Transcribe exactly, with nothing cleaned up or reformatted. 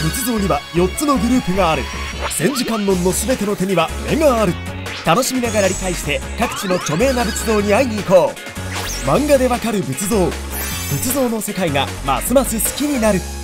仏像にはよっつのグループがある。千手観音の全ての手には目がある。楽しみながら理解して各地の著名な仏像に会いに行こう。漫画でわかる仏像。仏像の世界がますます好きになる。